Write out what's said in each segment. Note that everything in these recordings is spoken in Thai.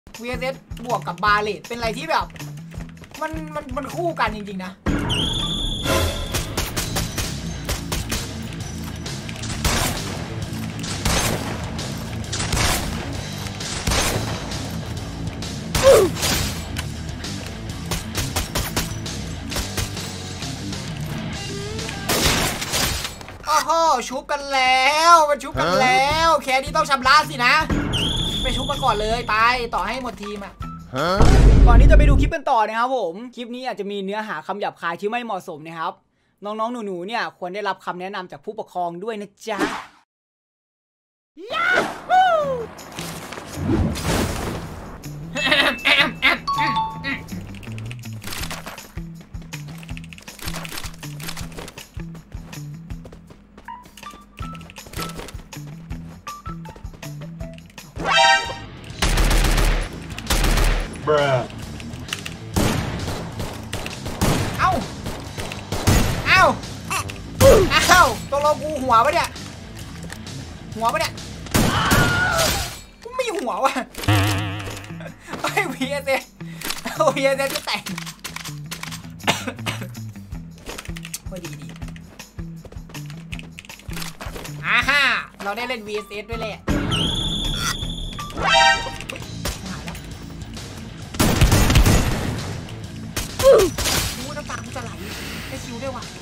VSS บวกกับบาเลตเป็นอะไรที่แบบมันคู่กันจริงๆนะโอ้โหชุบกันแล้วมันชุบกันแล้วแค่นี้ต้องชำระสินะไปชุบมันก่อนเลยไปต่อให้หมดทีมอ่ะก่อนที่จะไปดูคลิปกันต่อนะครับผมคลิปนี้อาจจะมีเนื้อหาคำหยาบคายที่ไม่เหมาะสมนะครับน้องๆหนูๆเนี่ยควรได้รับคำแนะนำจากผู้ปกครองด้วยนะจ๊ะตกลงกูหัวปะเนี่ยไม่หัววะไอ้ VSS จะแต่งก็ดีอ่าฮะเราได้เล่น VSS ด้วยแหละหายแล้วน้ำตาจะไหลได้คิวด้วยว่ะ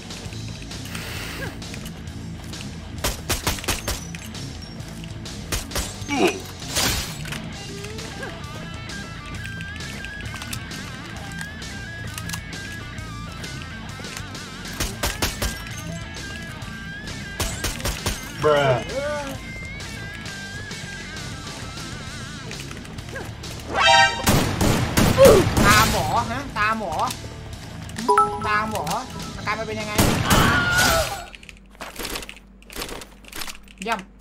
ตาหมอฮะตาหมออาการมันเป็นยังไงย่ำ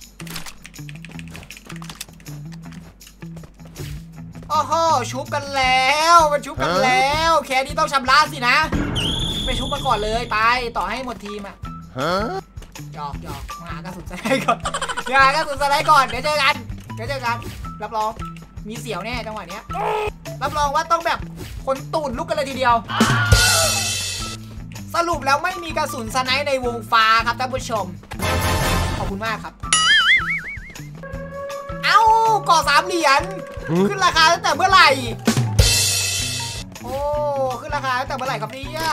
โอ้โหชุบกันแล้วมันชุบกันแล้วแค่นี้ต้องชำระสินะไปชุบมันก่อนเลยไปต่อให้หมดทีมอ่ะหยอกมาหากระสุนสไนก่อนเดี๋ยวเจอกันรับรองมีเสียวแน่จังหวะเนี้ยรับรองว่าต้องแบบคนตูดลุกกันเลยทีเดียวสรุปแล้วไม่มีกระสุนสไนในวงฟ้าครับท่านผู้ชมขอบคุณมากครับเอ้าก่อ3 เหรียญขึ้นราคาตั้งแต่เมื่อไหร่โอ้ขึ้นราคาตั้งแต่เมื่อไหร่ครับเนี่ย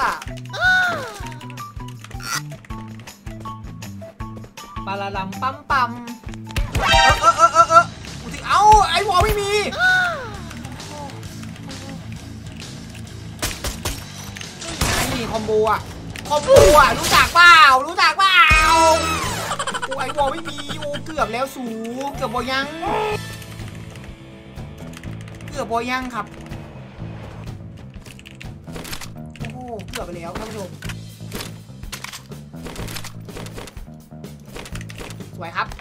ปาราลัมปั๊มเอ้าไอ้วอลไม่มีนี่คอมโบอ่ะรู้จักเปล่าโอ้ไอ้วอลไม่มีโอ้เกือบแล้วเกือบบอยังครับโอ้โหเกือบไปแล้วท่านผู้ชมสวยครับ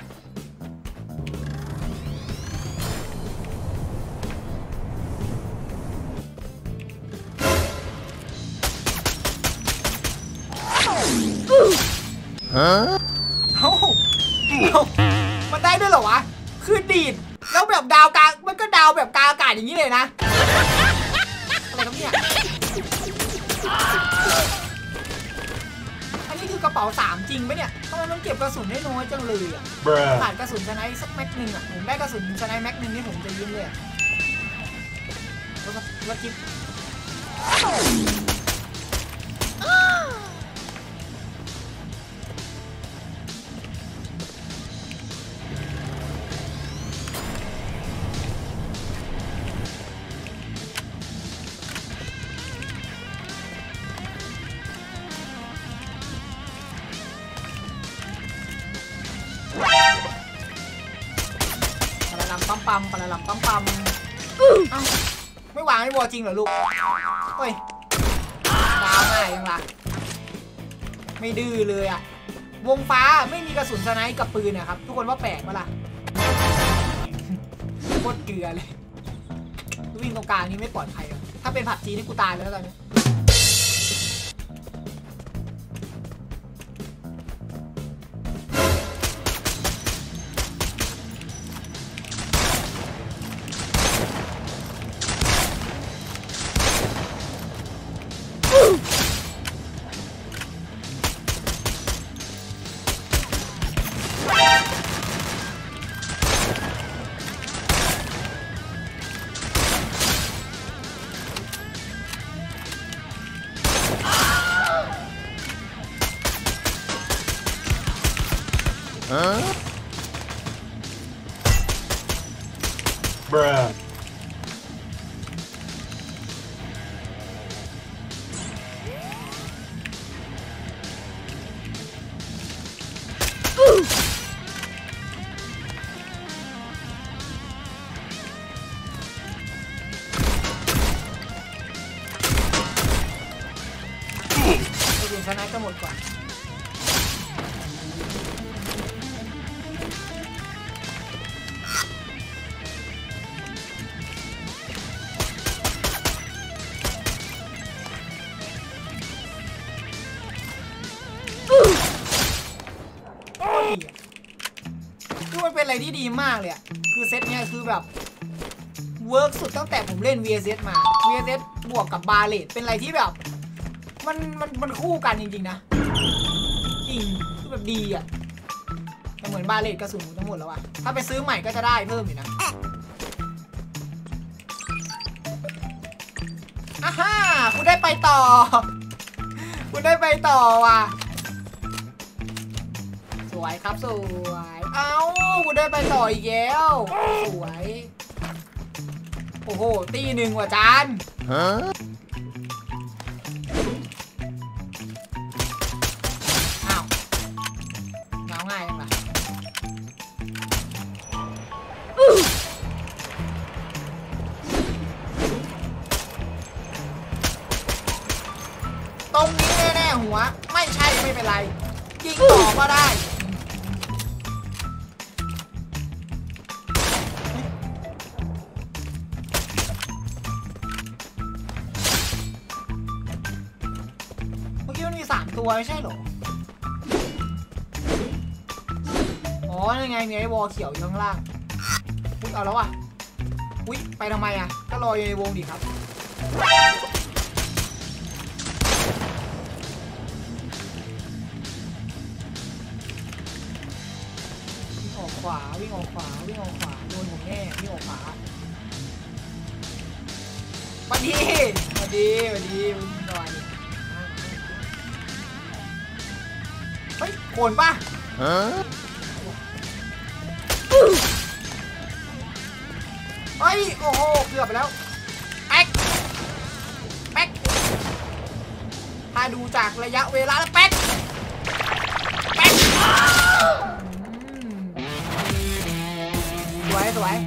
มันได้ด้วยเหรอวะคือดีดแล้วแบบดาวกลางมันก็ดาวแบบกลางอากาศอย่างนี้เลยนะอะไรครับเนี่ยอันนี้คือกระเป๋า3จริงไหมเนี่ยทำไมมันเก็บกระสุนได้น้อยจังเลยอ่ะขาดกระสุนสไนสักแม็กนึงอ่ะผมได้กระสุนสไนแม็กนึงนี่ผมจะยิ้มเลยรถจิ๊บปลาลำปั๊มไม่วางไม่วอจริงเหรอลูกเฮ้ยดาวง่ายยังล่ะไม่ดื้อเลยอ่ะวงฟ้าไม่มีกระสุนสไนป์กับปืนนะครับทุกคนว่าแปลกปะล่ะโคตรเกลือเลยวิ่งตรงกลางนี้ไม่ปลอดภัยถ้าเป็นผัดจีนี่กูตายแล้วตอนนี้ โชนะก็หมดก่อนคือมันเป็นอะไรที่ดีมากเลยอะคือเซตเนี้ยคือแบบเวิร์กสุดตั้งแต่ผมเล่น VSS มา VSS บวกกับบาเลตเป็นอะไรที่แบบมันคู่กันจริงๆนะจริงคือแบบดีอะแต่เหมือนบาเลตกระสุนทั้งหมดแล้วอะถ้าไปซื้อใหม่ก็จะได้เพิ่มอีกนะอ่าฮ่าคุณได้ไปต่อคุณได้ไปต่อว่ะสวยครับสวยเอ้าคุณได้ไปต่ออีกแล้วสวยโอ้โหตีหนึ่งว่ะจานอ้าวเงาง่ายจังล่ะตรงนี้แน่ๆหัวไม่ใช่ไม่เป็นไรยิงต่อก็ได้มันมี3 ตัวไม่ใช่หรออ๋อยังไงมีไอ้วอลเขียวอยู่ข้างล่างอุ๊ยเอาแล้วว่ะอุ๊ยไปทำไมอ่ะก็รออยู่ในวงดิครับวิ่งออกขวาวิ่งออกขวาวิ่งออกขวาโดนผมแน่วิ่งออกขวาสวัสดีสวัสดีสวัสดีวิ่งหน่อยเฮ้ยโขนป่ะเฮ้ยโอ้โหเกือบไปแล้วแป๊กแป๊กถ้าดูจากระยะเวลาแล้วแป๊กแป๊กสวยสวย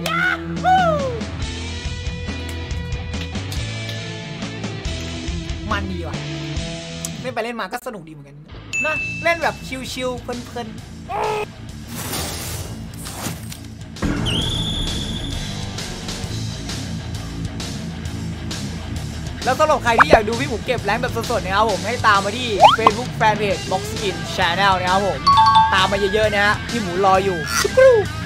มันดีว่ะเล่นไปเล่นมาก็สนุกดีเหมือนกันนะเล่นแบบชิลๆเพลินๆแล้วสำหรับใครที่อยากดูพี่หมูเก็บแรงแบบสดๆนะครับผมให้ตามมาที่ Facebook Fanpage Box Skin Channel นะครับผมตามมาเยอะๆนะฮะพี่หมูรออยู่